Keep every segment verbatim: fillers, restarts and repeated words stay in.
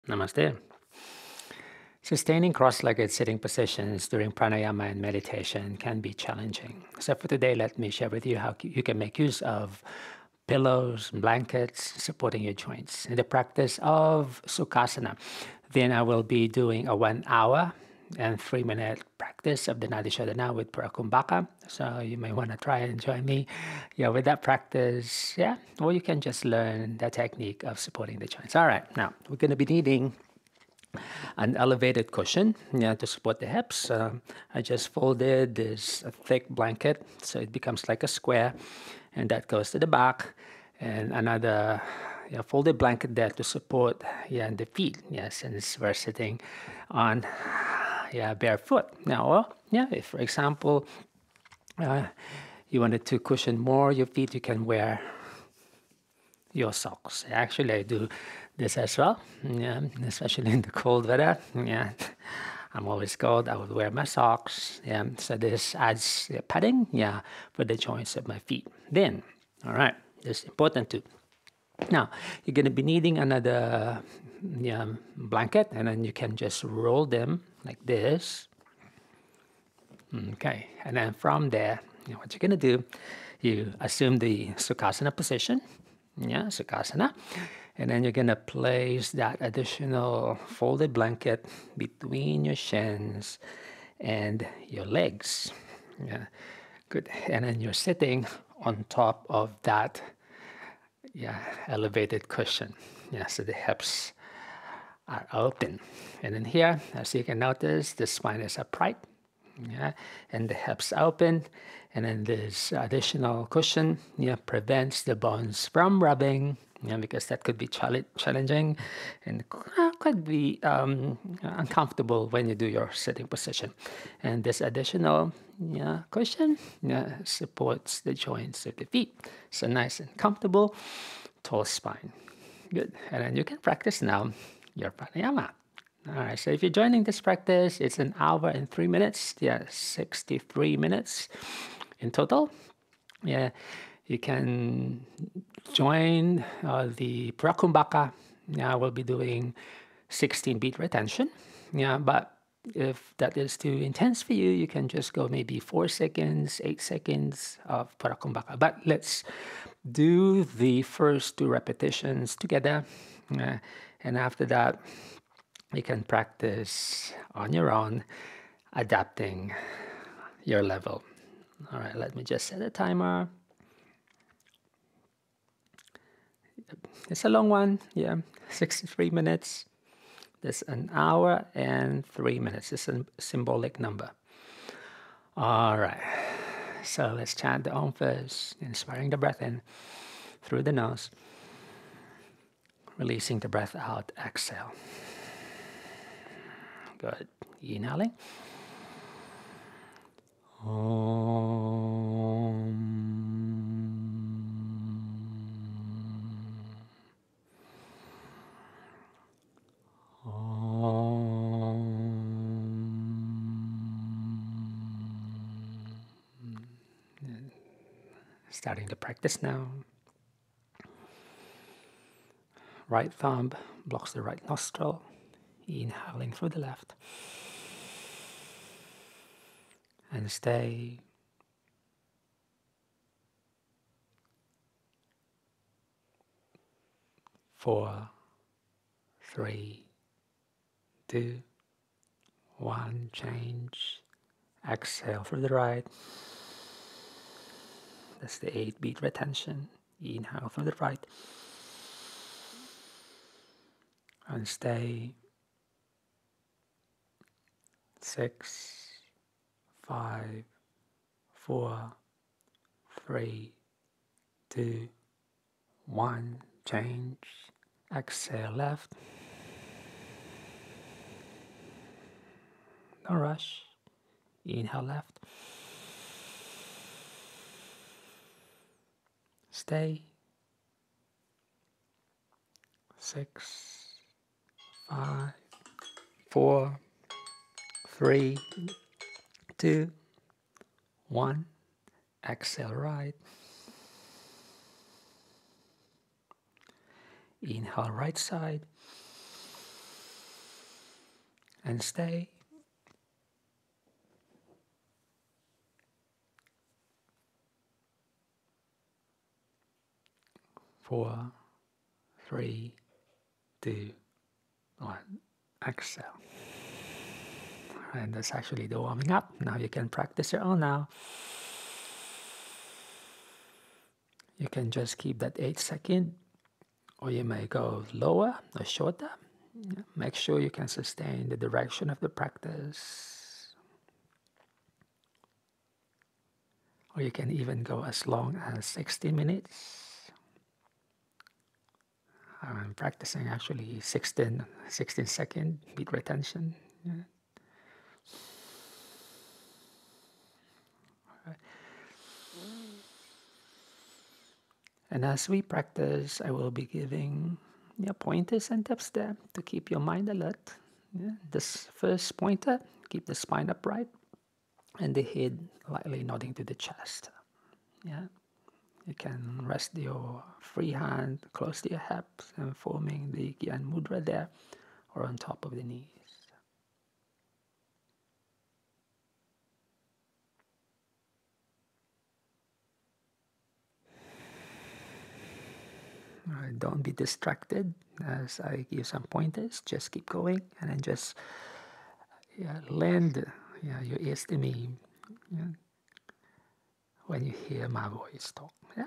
Namaste. Sustaining cross-legged sitting positions during pranayama and meditation can be challenging. So for today, let me share with you how you can make use of pillows, blankets, supporting your joints in the practice of Sukhasana. Then I will be doing a one hour and three minute practice of the Nadi Shodhana with Parakumbhaka. So you may want to try and join me. Yeah, with that practice, yeah, or you can just learn the technique of supporting the joints. All right, now we're going to be needing an elevated cushion, yeah, to support the hips. Um, I just folded this thick blanket so it becomes like a square, and that goes to the back. And another yeah, folded blanket there to support yeah, the feet, yeah, since we're sitting on yeah, barefoot. Now, well, yeah, if for example, uh, you wanted to cushion more your feet, you can wear your socks. Actually, I do this as well, yeah, especially in the cold weather. Yeah, I'm always cold. I would wear my socks. Yeah, so this adds yeah, padding, yeah, for the joints of my feet. Then, all right, this is important too. Now, you're going to be needing another yeah, blanket, and then you can just roll them like this. Okay, and then from there, you know, what you're going to do, you assume the Sukhasana position. Yeah, Sukhasana. And then you're going to place that additional folded blanket between your shins and your legs. Yeah, good. And then you're sitting on top of that yeah, elevated cushion. Yeah, so the hips are open. And then here, as you can notice, the spine is upright. Yeah, and the hips open, and then this additional cushion yeah, prevents the bones from rubbing, yeah, because that could be challenging and could be um, uncomfortable when you do your sitting position. And this additional yeah, cushion yeah, supports the joints of the feet. So nice and comfortable, tall spine. Good. And then you can practice now your pranayama. All right, so if you're joining this practice, it's an hour and three minutes. Yeah, sixty-three minutes in total. Yeah, you can join uh, the Prakumbhaka. Yeah, we'll be doing sixteen beat retention. Yeah, but if that is too intense for you, you can just go maybe four seconds, eight seconds of Prakumbhaka. But let's do the first two repetitions together. Uh, and after that, you can practice on your own, adapting your level. All right, let me just set a timer. It's a long one, yeah, sixty-three minutes. That's an hour and three minutes. It's a symbolic number. All right, so let's chant the Om first, inspiring the breath in through the nose, releasing the breath out, exhale. Good. Inhaling. Om. Om. Starting to practice now. Right thumb blocks the right nostril. Inhaling through the left. And stay. Four, three, two, one, change. Exhale through the right. That's the eight beat retention. Inhale through the right. And stay. Six, five, four, three, two, one, change. Exhale left. No rush. Inhale left. Stay. Six, five, four, three, two, one. Exhale right. Inhale right side. and stay. Four, three, two, one. Exhale. And that's actually the warming up. Now you can practice your own now. You can just keep that eight second, or you may go lower or shorter. Make sure you can sustain the direction of the practice. Or you can even go as long as sixty minutes. I'm practicing actually sixteen, sixteen second beat retention. Yeah. And as we practice, I will be giving yeah, pointers and tips there to keep your mind alert. Yeah. This first pointer, keep the spine upright and the head lightly nodding to the chest. Yeah. You can rest your free hand close to your hips and forming the Gyan Mudra there or on top of the knees. Right, don't be distracted as I give some pointers. Just keep going and then just yeah, lend yeah, your ears to me yeah, when you hear my voice talk. Yeah.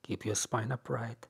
Keep your spine upright.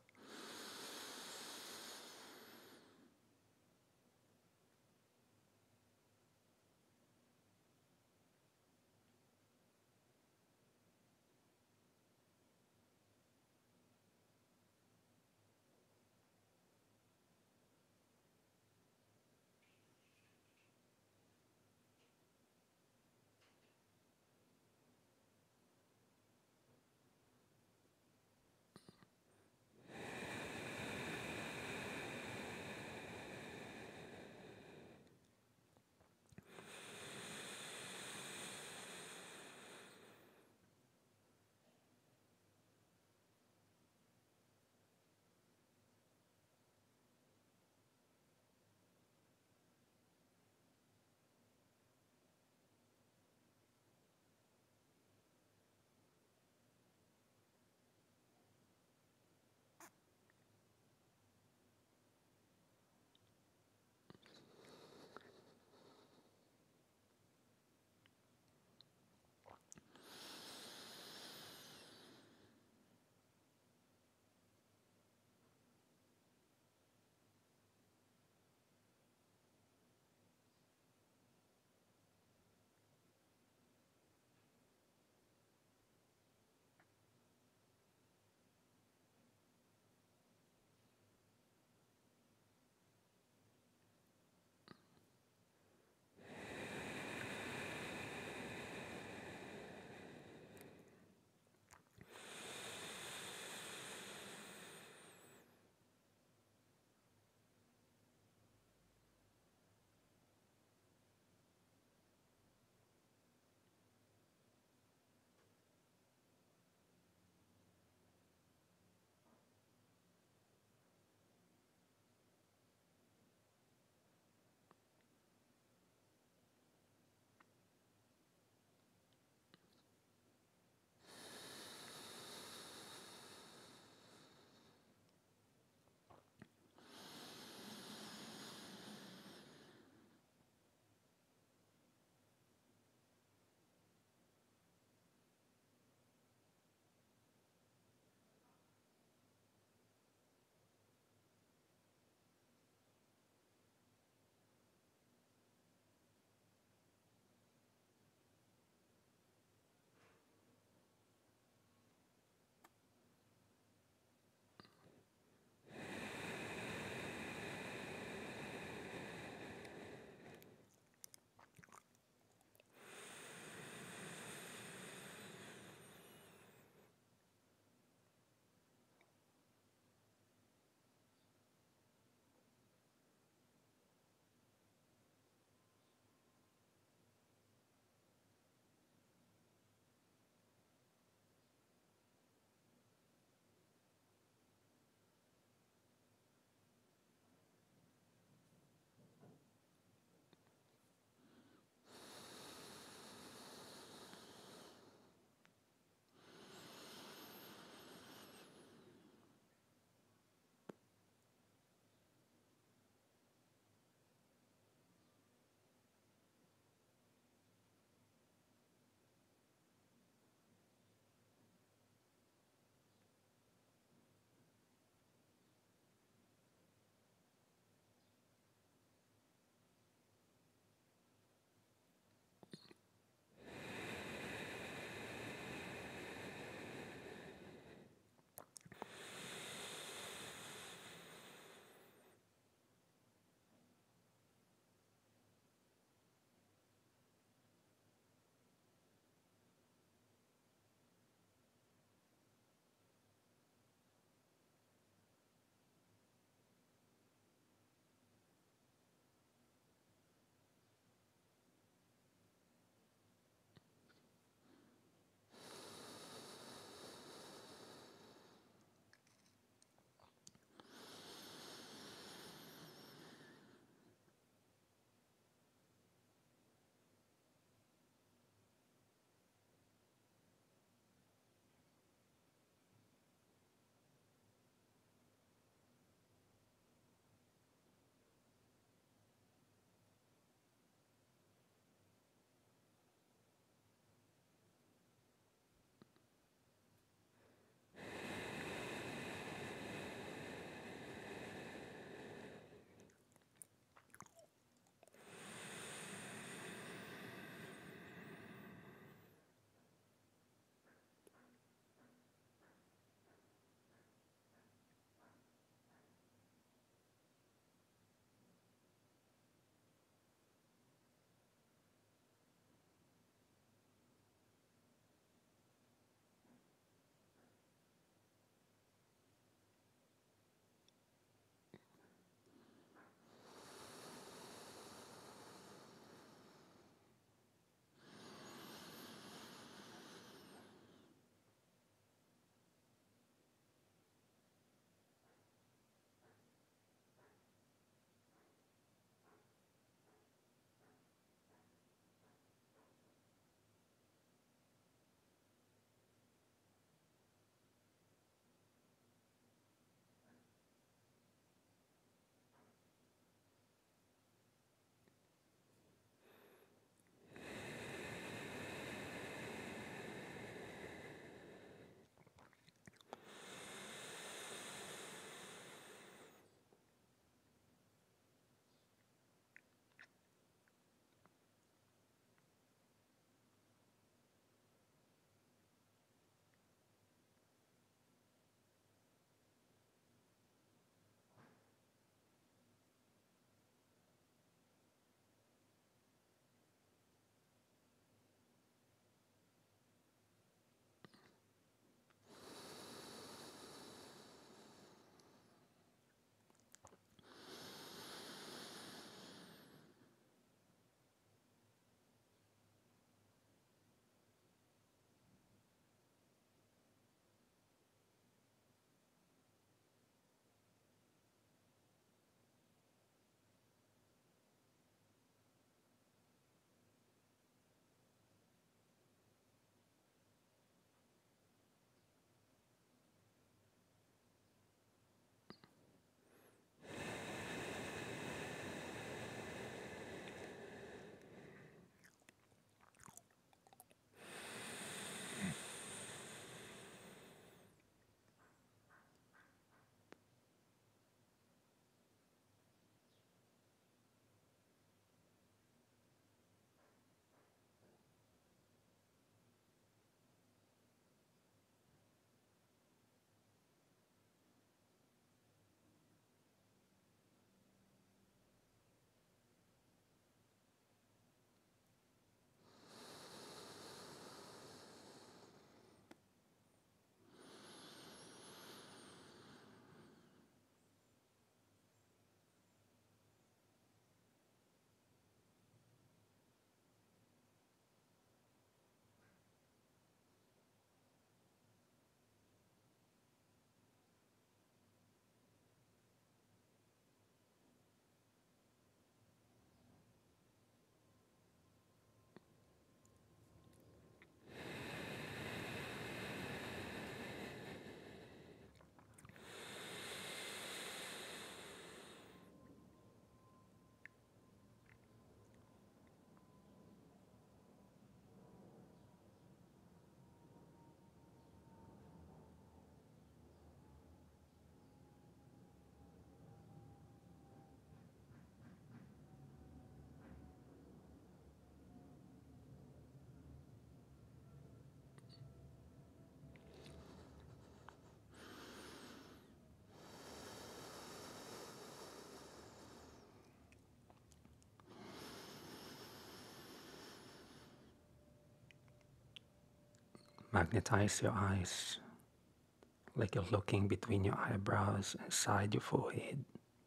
Magnetize your eyes like you're looking between your eyebrows inside your forehead.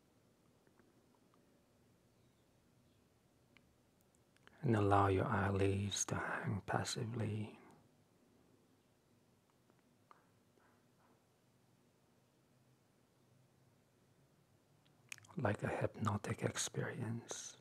And allow your eyelids to hang passively. Like a hypnotic experience.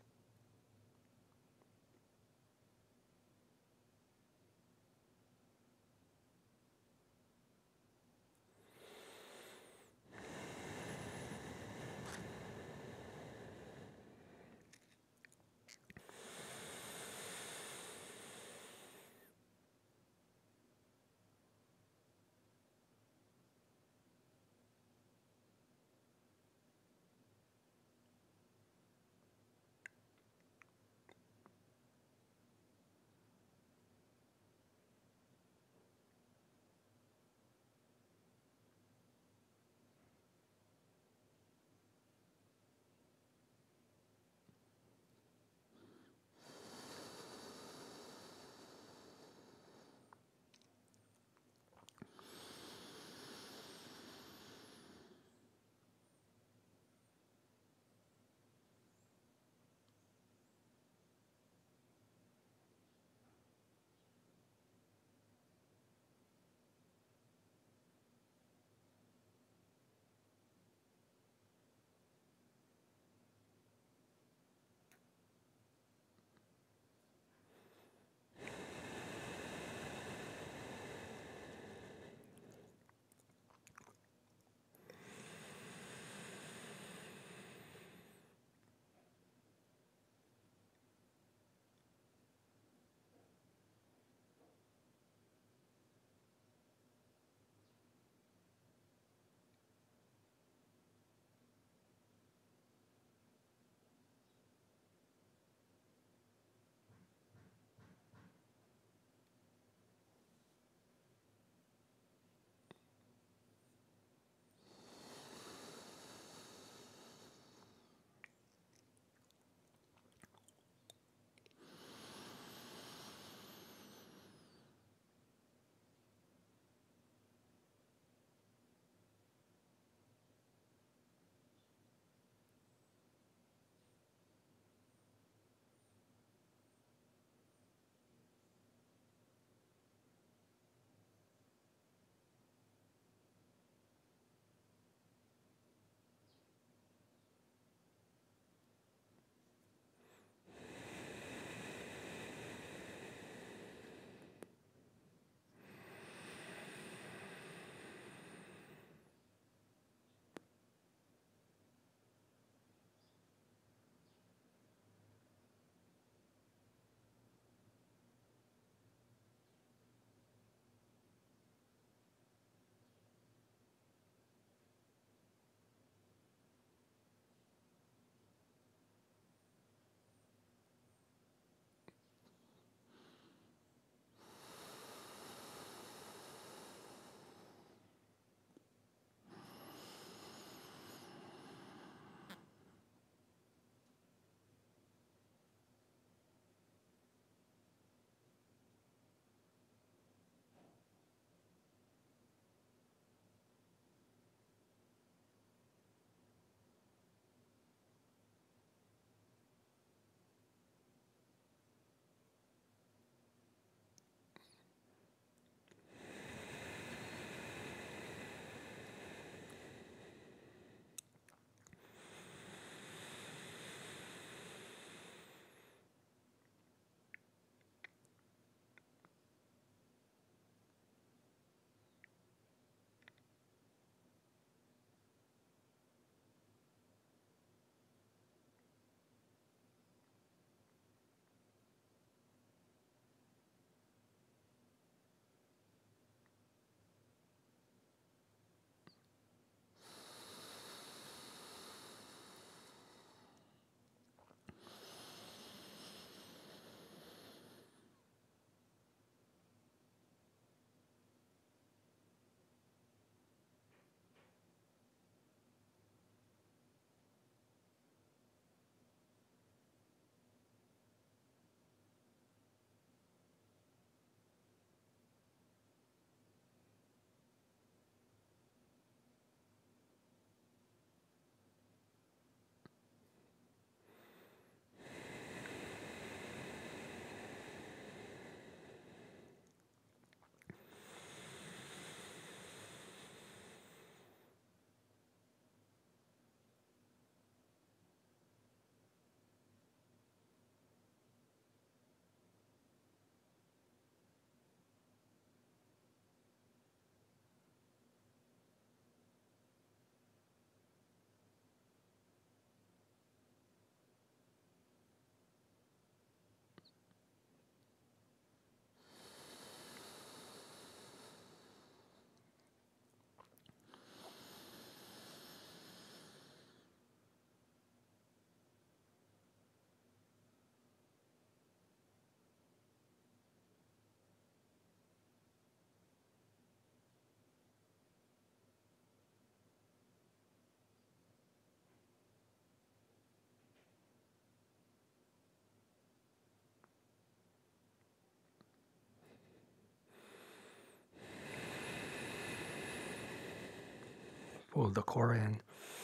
Pull the core in.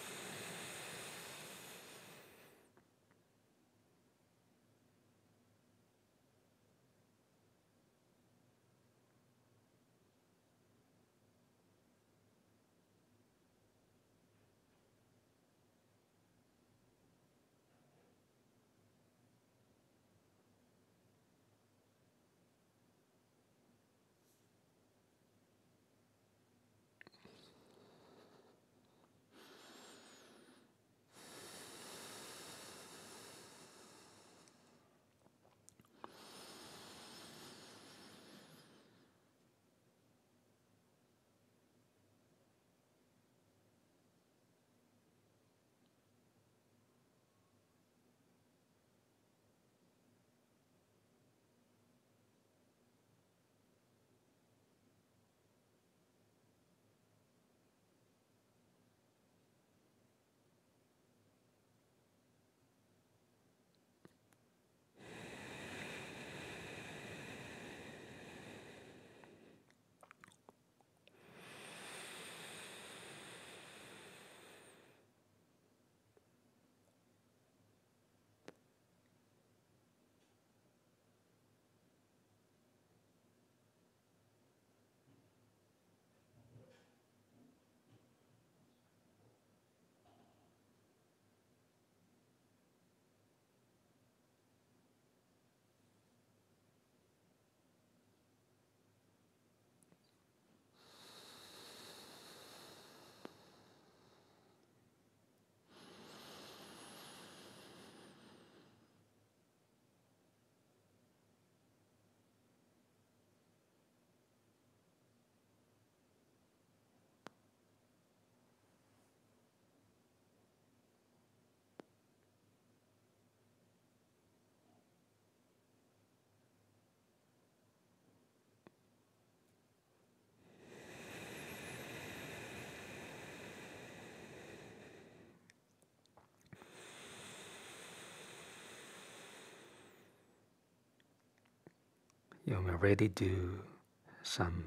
You may already do some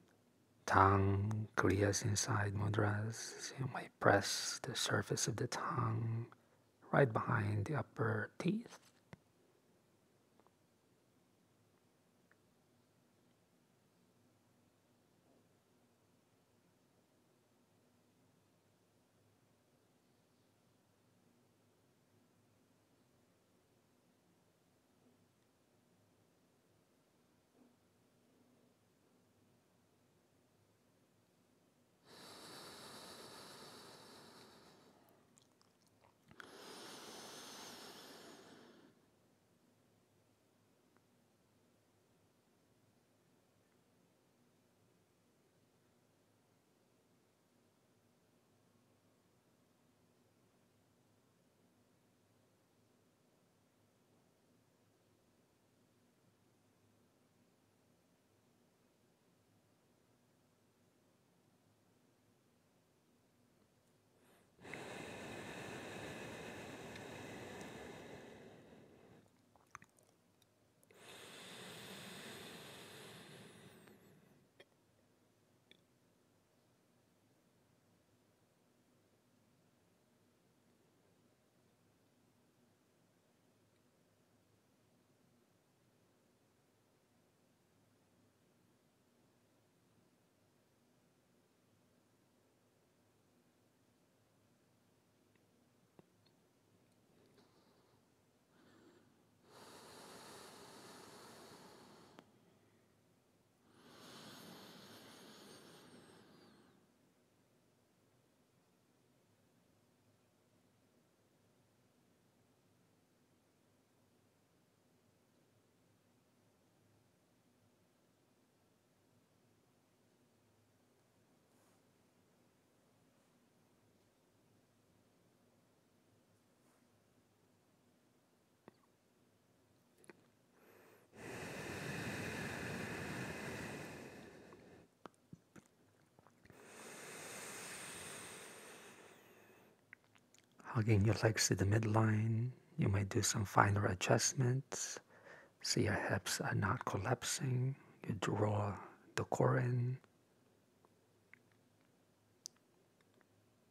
tongue kriyas inside mudras. You might press the surface of the tongue right behind the upper teeth. Hugging your legs to the midline. You might do some finer adjustments. So your hips are not collapsing. You draw the core in.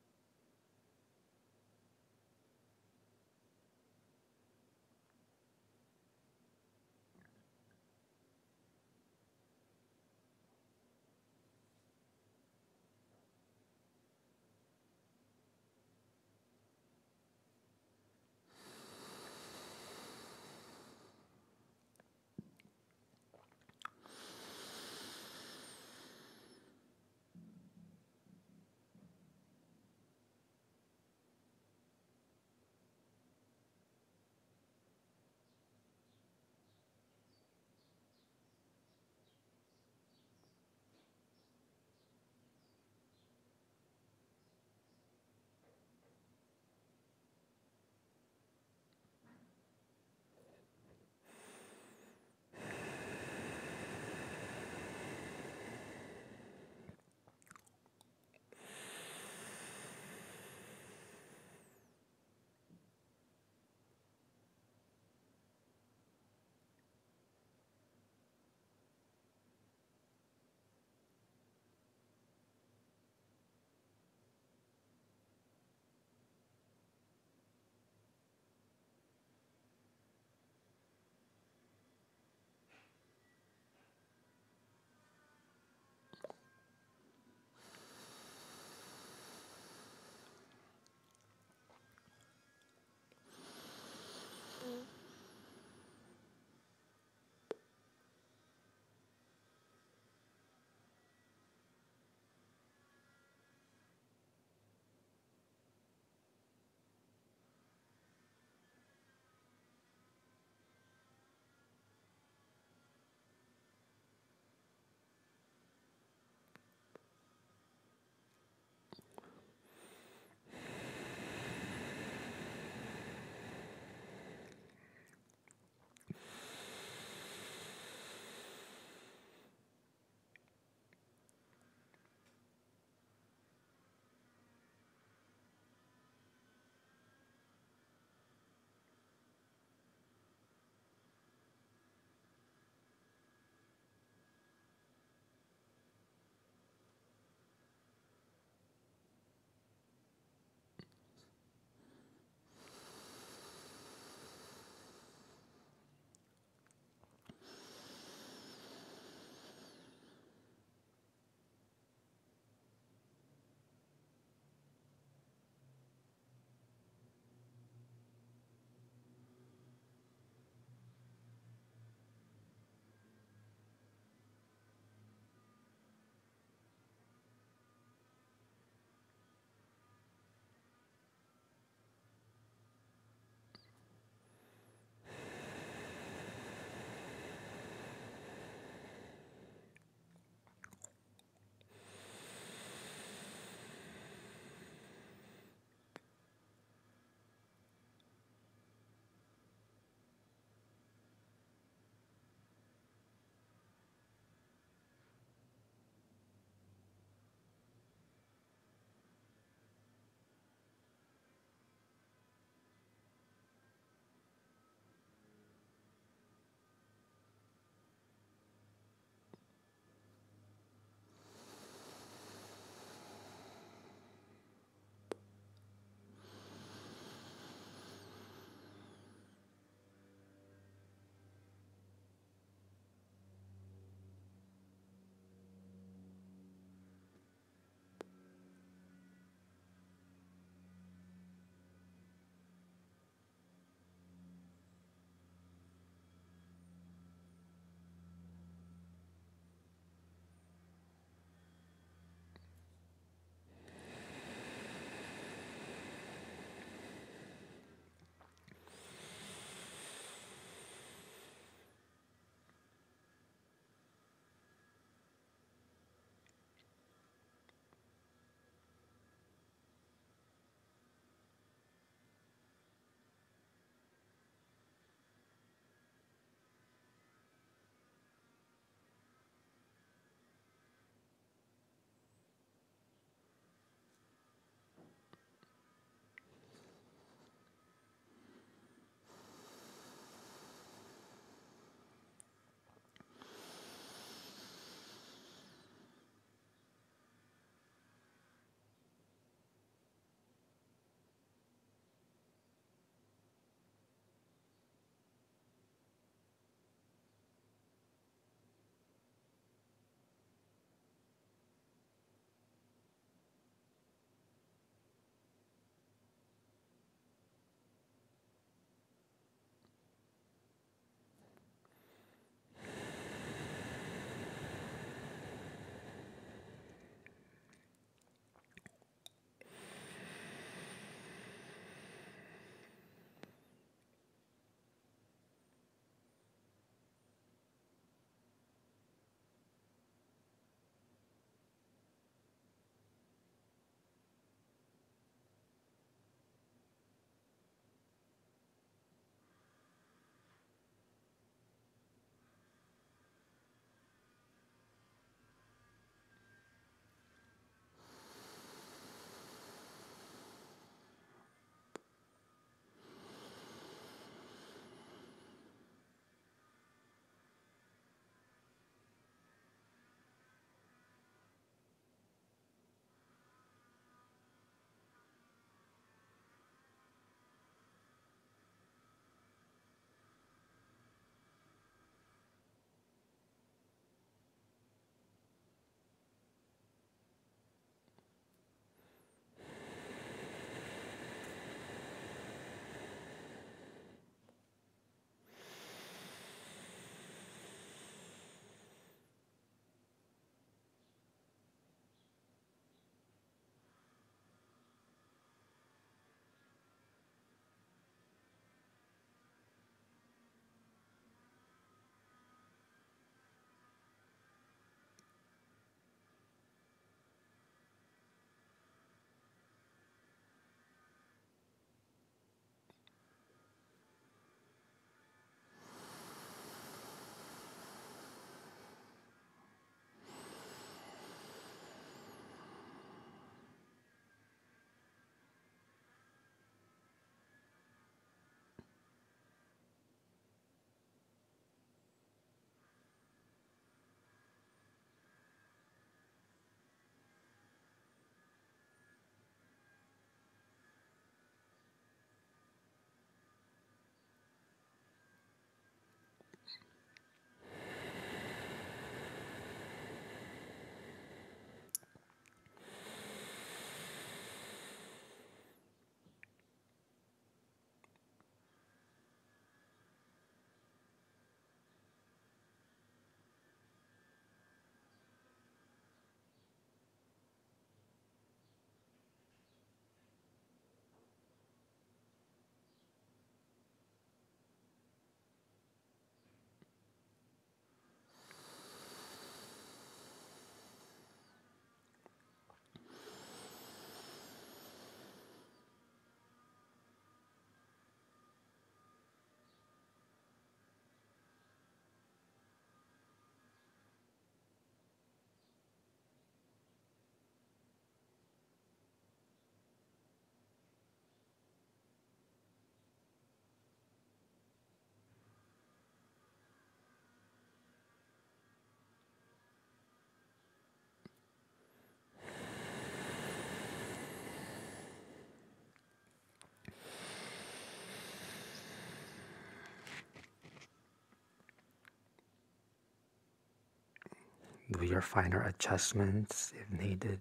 Do your finer adjustments if needed.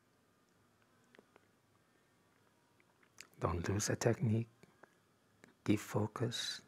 Don't lose a technique. Keep focus.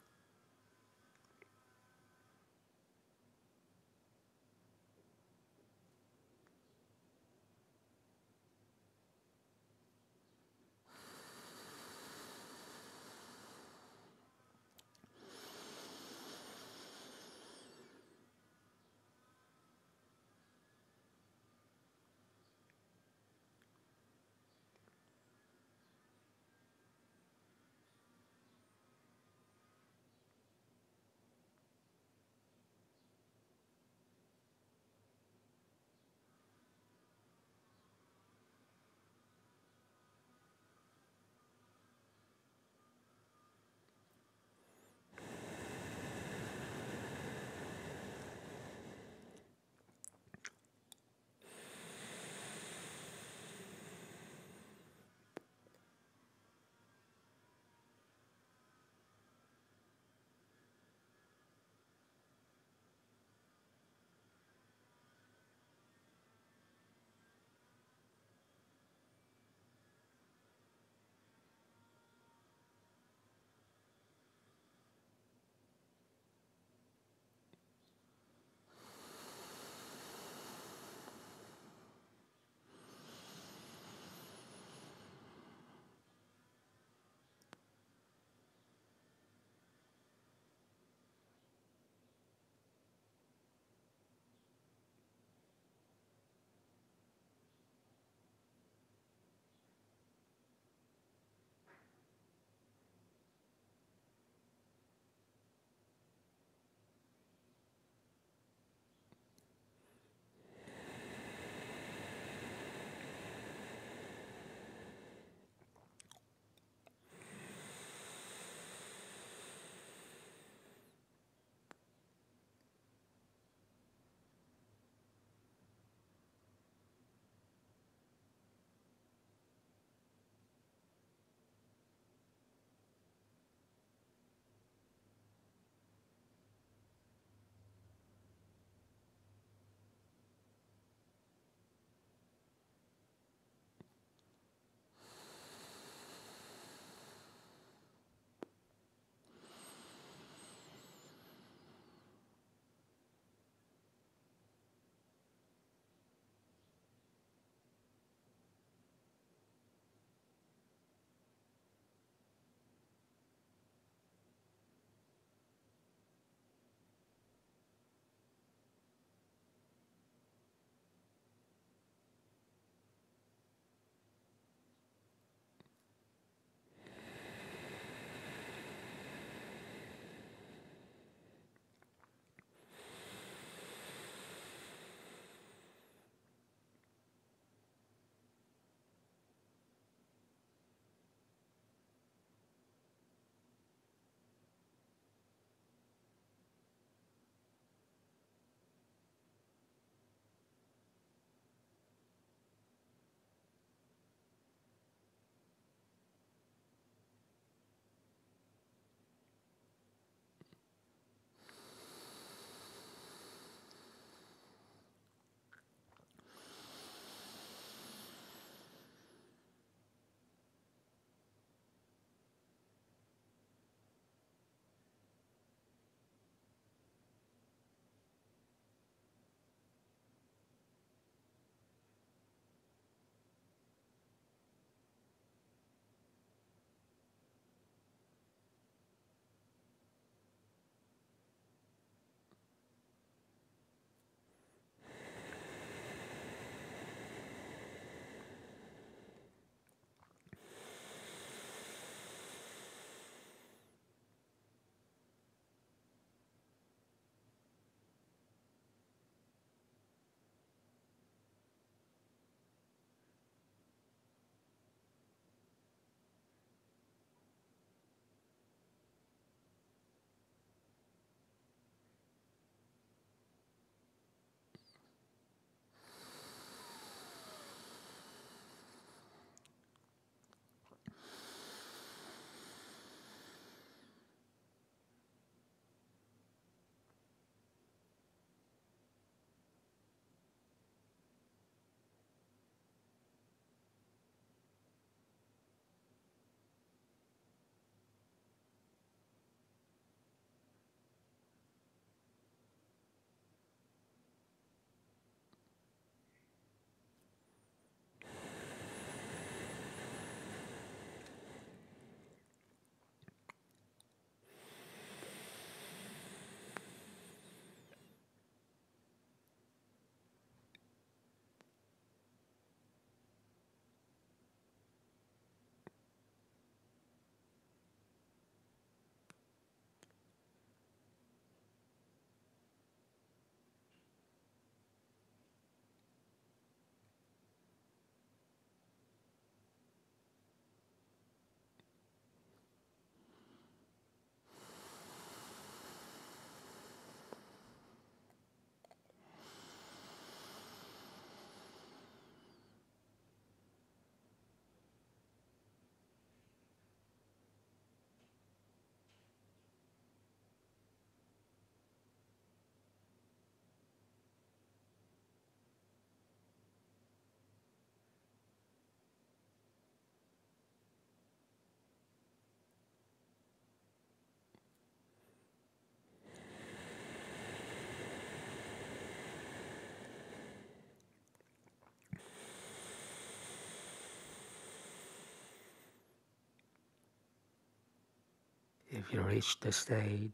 If you reach this state,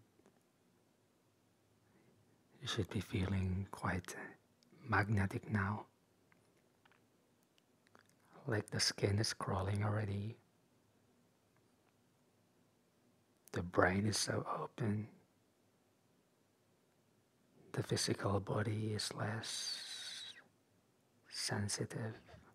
you should be feeling quite magnetic now, like the skin is crawling already. The brain is so open. The physical body is less sensitive.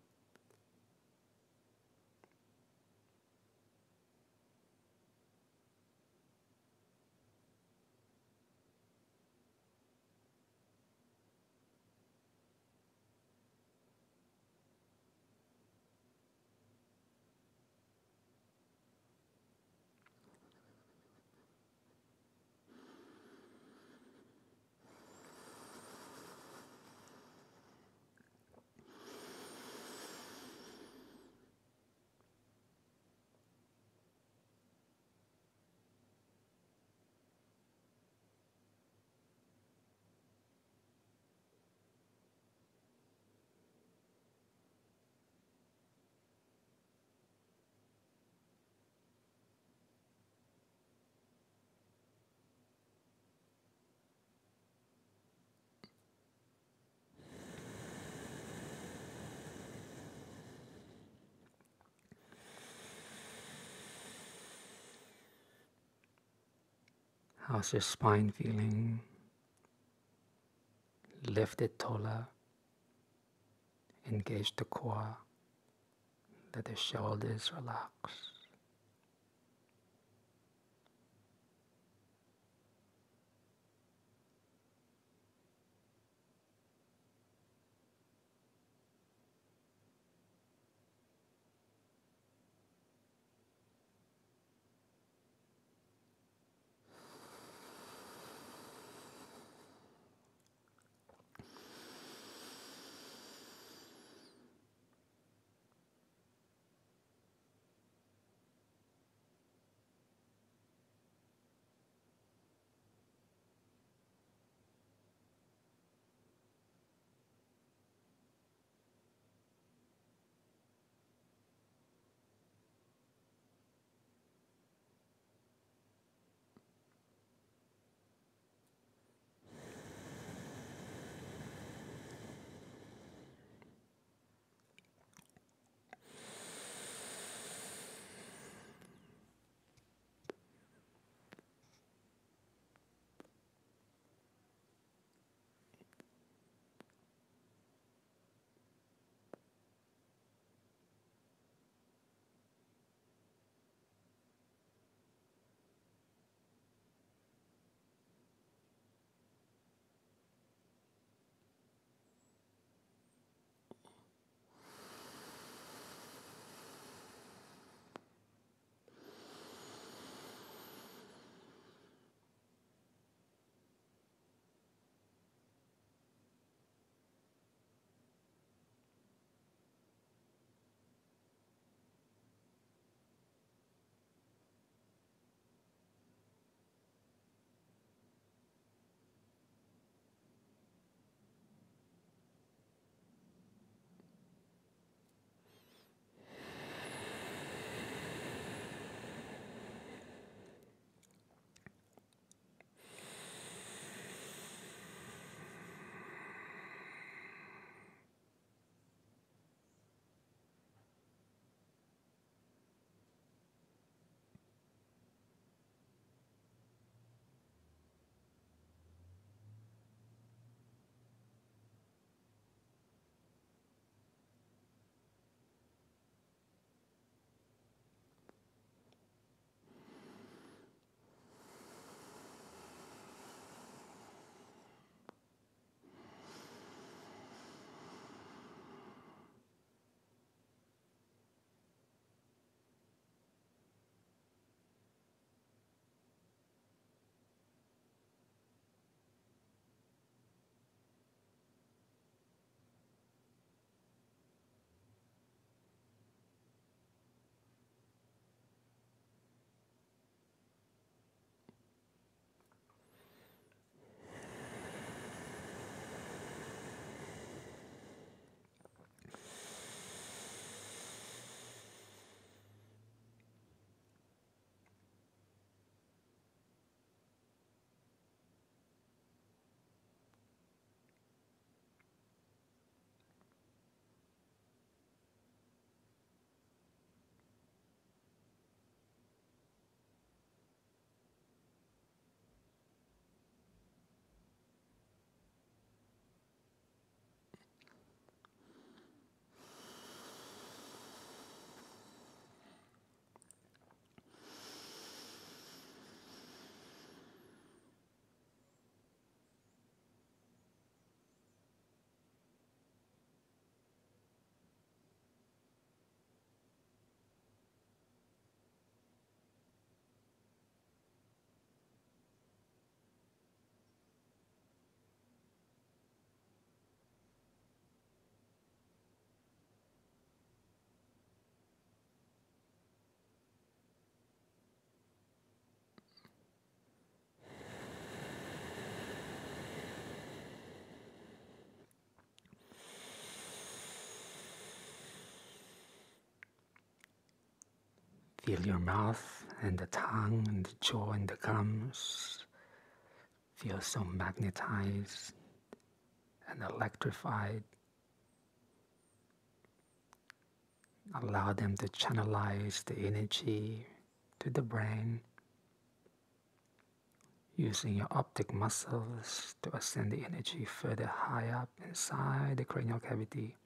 How's your spine feeling? Lift it taller. Engage the core. Let the shoulders relax. Feel your mouth and the tongue and the jaw and the gums feel so magnetized and electrified. Allow them to channelize the energy to the brain, using your optic muscles to ascend the energy further high up inside the cranial cavity.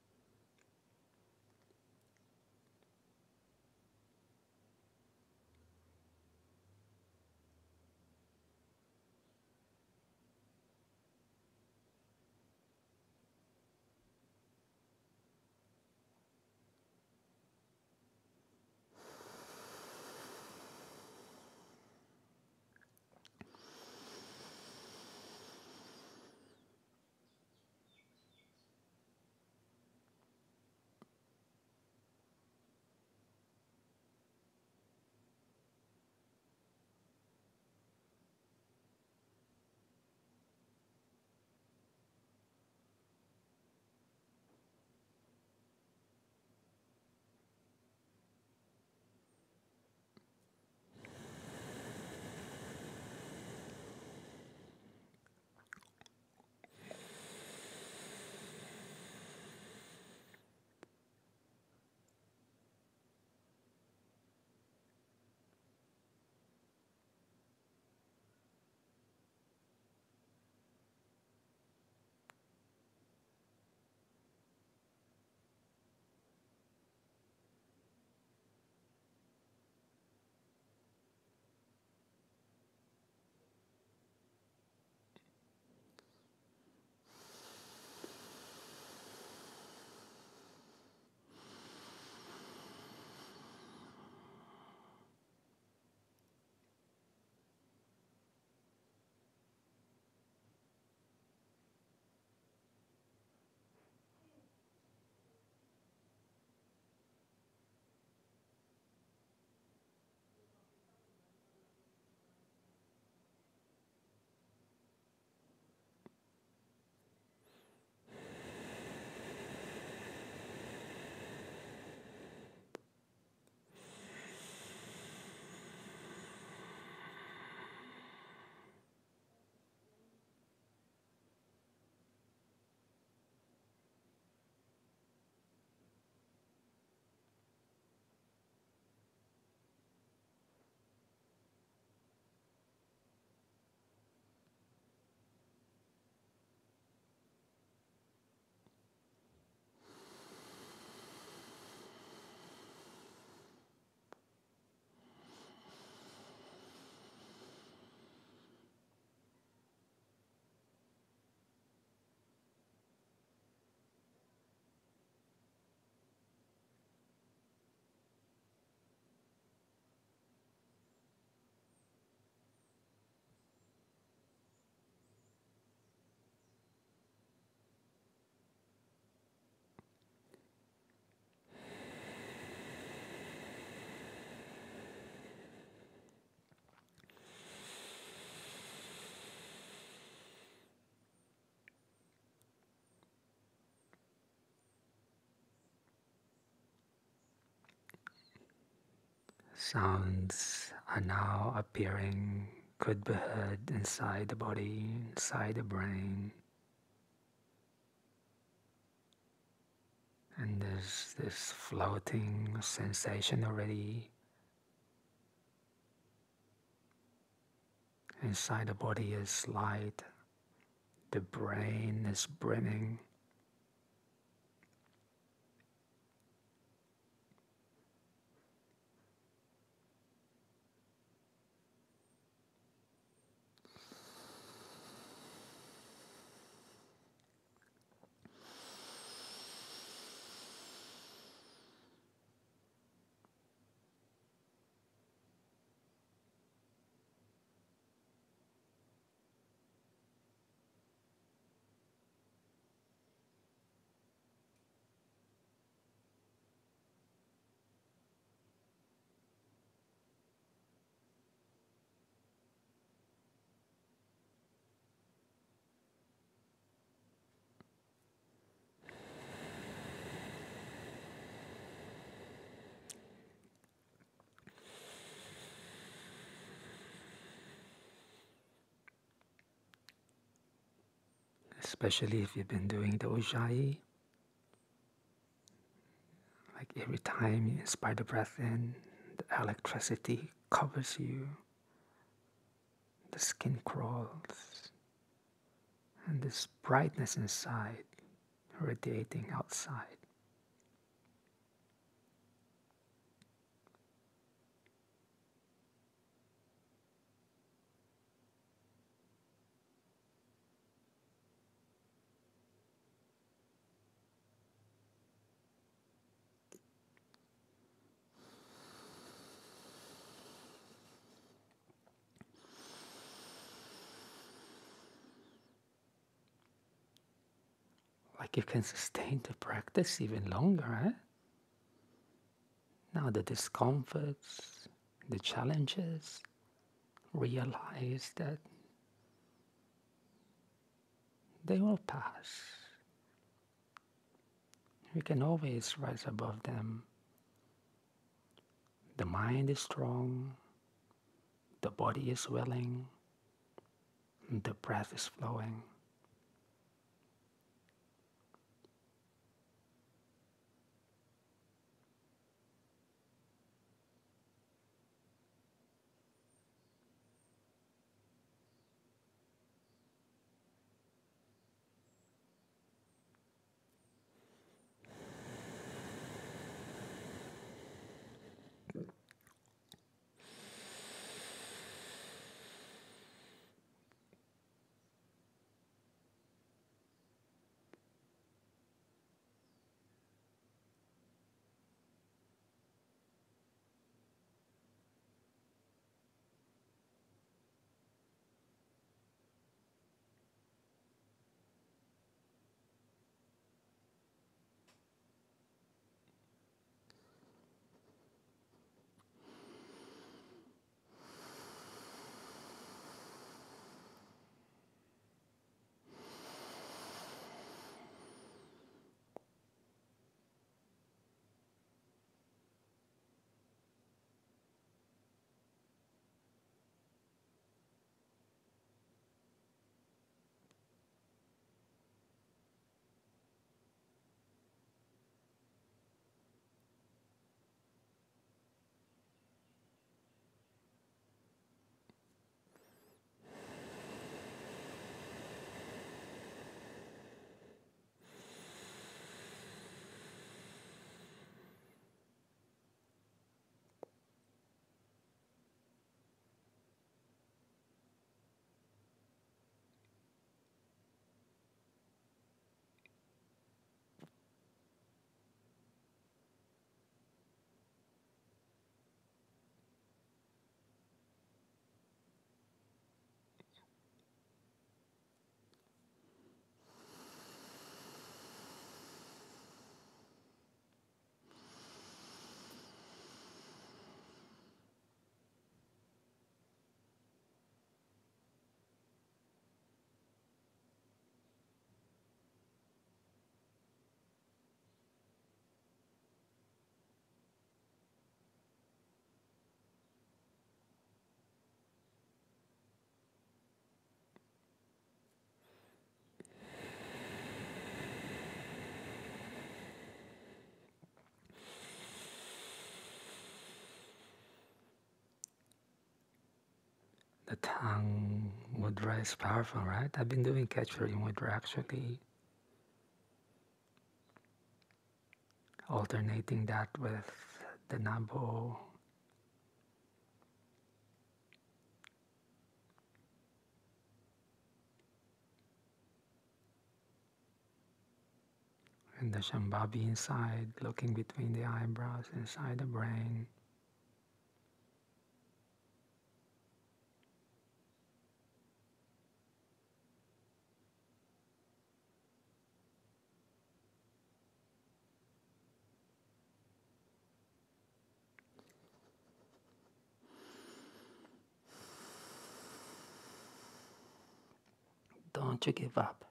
Sounds are now appearing, could be heard inside the body, inside the brain. And there's this floating sensation already. Inside the body is light. The brain is brimming. especially if you've been doing the Ujjayi. Like every time you inspire the breath in, the electricity covers you, the skin crawls, and this brightness inside radiating outside. Like you can sustain the practice even longer, right? Now the discomforts, the challenges, realize that they will pass. We can always rise above them. The mind is strong, the body is willing, and the breath is flowing. The tongue mudra is powerful, right? I've been doing Kechari mudra actually, alternating that with the Nabo. And the Shambhavi inside, looking between the eyebrows, inside the brain. Don't you give up.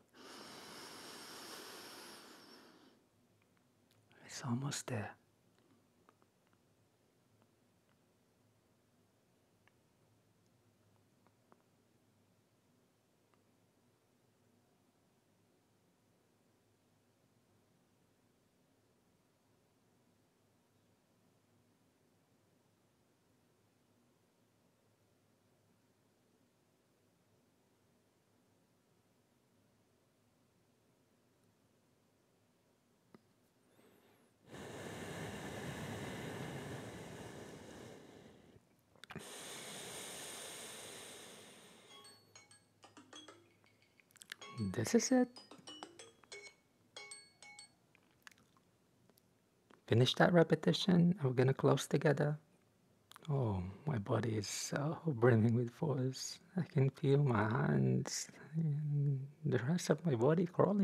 It's almost there. This is it. Finish that repetition. We're going to close together. Oh, my body is so brimming with force. I can feel my hands and the rest of my body crawling.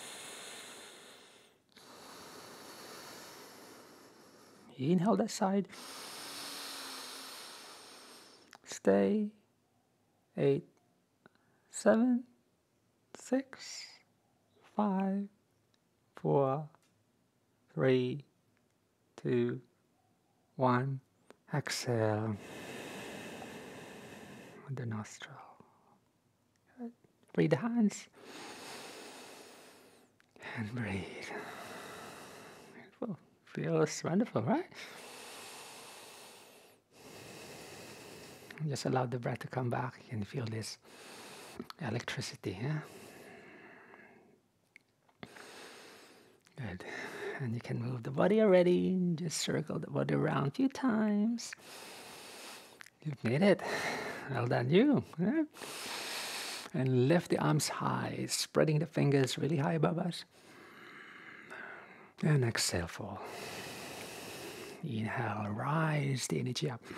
Inhale that side. Stay. Eight, seven, six, five, four, three, two, one. Exhale with the nostril. Good. Breathe the hands and breathe. Beautiful. Feels wonderful, right? Just allow the breath to come back. You can feel this electricity. Yeah? Good. And you can move the body already. Just circle the body around a few times. You've made it. Well done, you. Yeah? And lift the arms high, spreading the fingers really high above us. And exhale, fall. Inhale, rise the energy up.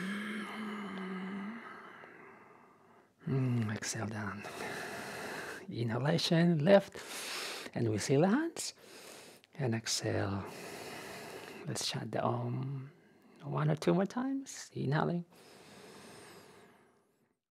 Mm, exhale down. Inhalation, lift. And we seal the hands. And exhale. Let's chant the Om one or two more times. Inhaling.